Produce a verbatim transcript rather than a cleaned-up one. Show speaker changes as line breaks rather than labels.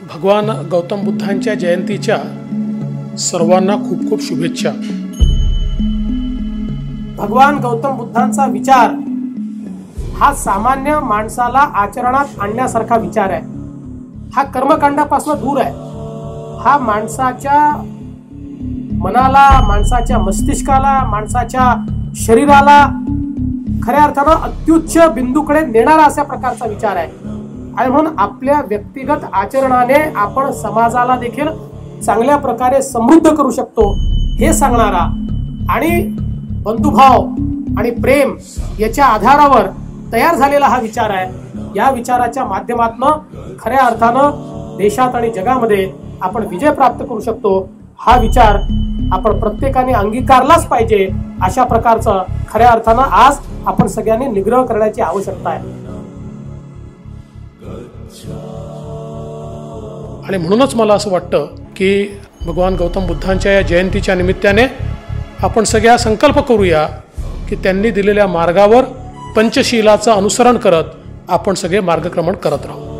भगवान गौतम बुद्धांच्या जयंतीच्या सर्वांना खूप खूप शुभेच्छा।
भगवान गौतम बुद्धांचा विचार हा सामान्य माणसाला आचरणात आणण्यासारखा विचार आहे। हा कर्मकांडापासून दूर आहे। हा माणसाच्या मनाला, माणसाच्या मस्तिष्काला, माणसाच्या शरीराला खऱ्या अर्थानं अत्युच्च बिंदूकडे नेणारा अशा प्रकारचा विचार आहे। आणि म्हणून आपल्या व्यक्तिगत आचरणाने आपण समाजाला देखील चांगल्या प्रकारे समृद्ध करू शकतो हे सांगणारा आणि बंधुभाव आणि प्रेम याच्या आधारावर तयार झालेला हा विचार आहे। या विचाराच्या माध्यमातून खऱ्या अर्थानं देशात आणि जगामध्ये आपण विजय प्राप्त करू शकतो। हा विचार आपण प्रत्येकाने अंगीकारलाच पाहिजे। अशा प्रकारचं खऱ्या अर्थानं आज आपण सगळ्यांनी निग्रह करण्याची आवश्यकता आहे।
आणि म्हणूनच मला असं वाटतं की भगवान गौतम बुद्धांच्या या जयंतीच्या निमित्ताने आपण सगळ्या संकल्प करूया की त्यांनी दिलेल्या मार्गावर पंचशीलाचं अनुसरण करत आपण सगळे मार्गक्रमण करत राहू।